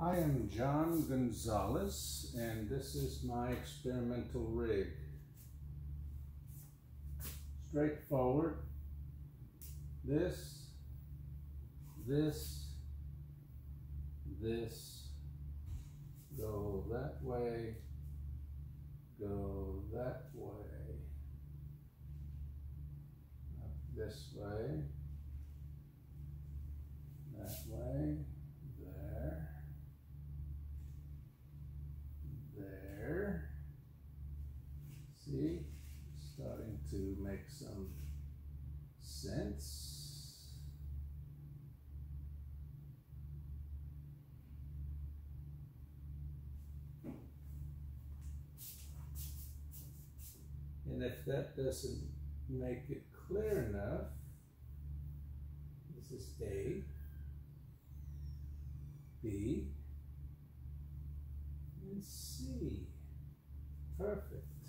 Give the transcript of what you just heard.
I am John Gonzalez, and this is my experimental rig. Straightforward. This, go that way, go that way, up this way, that way, there. See, starting to make some sense. And if that doesn't make it clear enough, this is A, B, and C. Perfect.